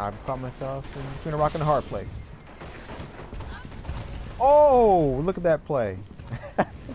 I've caught myself in between a rock and a hard place. Oh, look at that play.